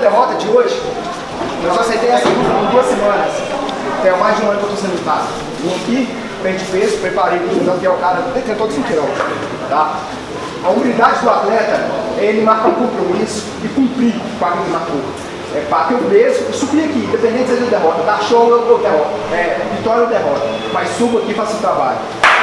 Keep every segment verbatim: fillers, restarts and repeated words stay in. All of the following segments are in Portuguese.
derrota de hoje, eu só aceitei essa luta por duas semanas. Tem mais de um ano que eu tô sendo lutado. Vim aqui, perdi peso, preparei tudo, que é o cara detentor do cinturão, tá? A humildade do atleta é ele marcar um compromisso e cumprir com aquilo que marcou. É bater o peso e subir aqui, independente se ele derrota, dá show ou derrota, é vitória ou derrota, mas suba aqui e faça o trabalho.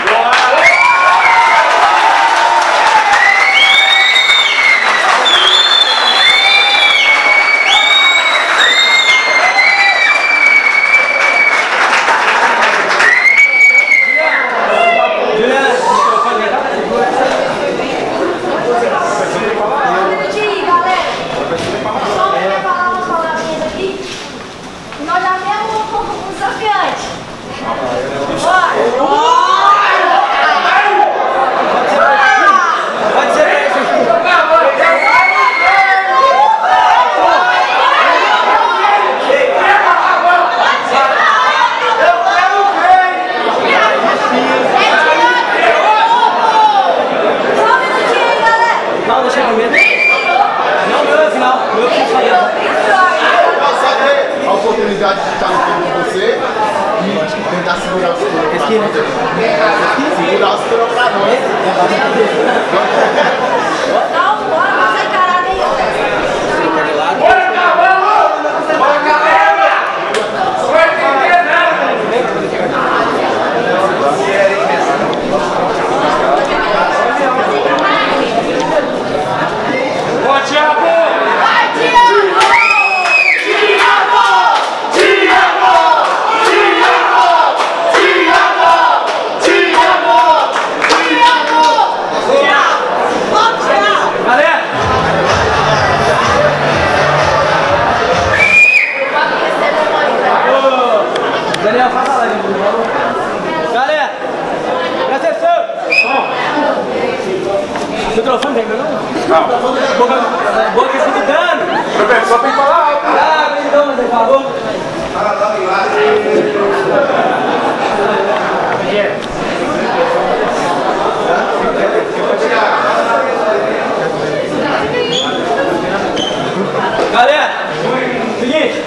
De estar no time com você e tentar segurar o cinturão pra nós. Segurar o cinturão pra nós. Não, bora fazer caralho aí. Bora, cavalo! Bora, galera! Vai ter nada! Boa, Thiago! Daniel, faz a live. Galera, presta atenção. O microfone tem não? Não. Boca, boca se dando. Só tem que falar alto. Ah, então, mas por favor. Galera, seguinte.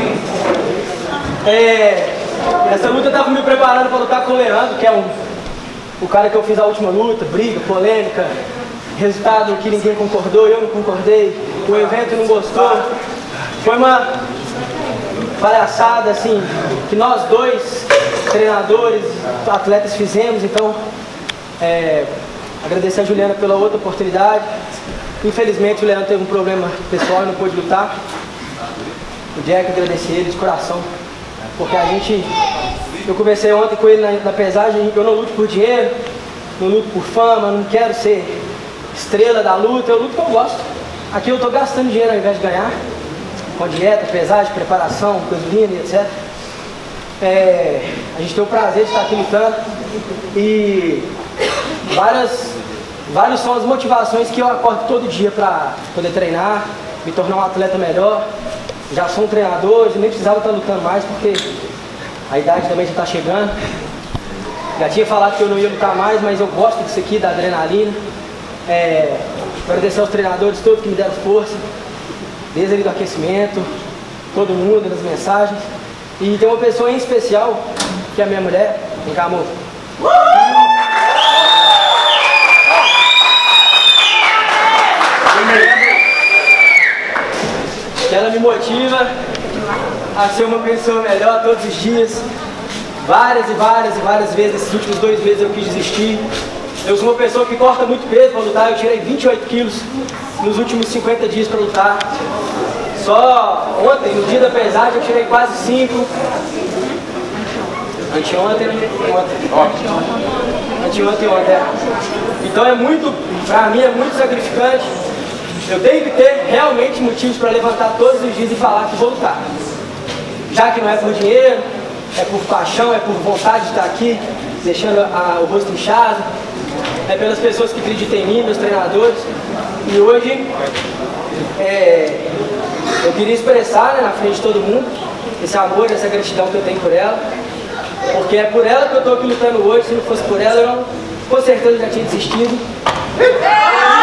É, essa luta eu tava me preparando para lutar com o Leandro, que é um, o cara que eu fiz a última luta, briga, polêmica, resultado que ninguém concordou, eu não concordei, o evento não gostou. Foi uma palhaçada assim, que nós dois, treinadores, atletas fizemos, então é, agradecer a Juliana pela outra oportunidade. Infelizmente o Leandro teve um problema pessoal e não pôde lutar. O Jack, agradecer ele de coração. Porque a gente, eu conversei ontem com ele na, na pesagem, eu não luto por dinheiro, não luto por fama, não quero ser estrela da luta, eu luto porque eu gosto. Aqui eu estou gastando dinheiro ao invés de ganhar, com dieta, pesagem, preparação, gasolina e etcétera. É, a gente tem o prazer de estar aqui lutando e várias, várias são as motivações que eu acordo todo dia para poder treinar, me tornar um atleta melhor. Já sou um treinador, eu nem precisava estar lutando mais porque a idade também já está chegando. Já tinha falado que eu não ia lutar mais, mas eu gosto disso aqui, da adrenalina. É, agradecer aos treinadores todos que me deram força, desde ali do aquecimento, todo mundo, nas mensagens. E tem uma pessoa em especial, que é a minha mulher. Vem cá, amor. Ela me motiva a ser uma pessoa melhor todos os dias. Várias e várias e várias vezes, nesses últimos dois meses eu quis desistir. Eu sou uma pessoa que corta muito peso para lutar, eu tirei vinte e oito quilos nos últimos cinquenta dias para lutar. Só ontem, no dia da pesagem, eu tirei quase cinco. Anteontem, ontem. Anteontem, ontem. Então é muito, pra mim é muito sacrificante. Eu tenho que ter realmente motivos para levantar todos os dias e falar que vou lutar. Já que não é por dinheiro, é por paixão, é por vontade de estar aqui, deixando a, o rosto inchado. É pelas pessoas que acreditam em mim, meus treinadores. E hoje, é, eu queria expressar, né, na frente de todo mundo esse amor, essa gratidão que eu tenho por ela. Porque é por ela que eu estou aqui lutando hoje. Se não fosse por ela, eu não, com certeza já tinha desistido.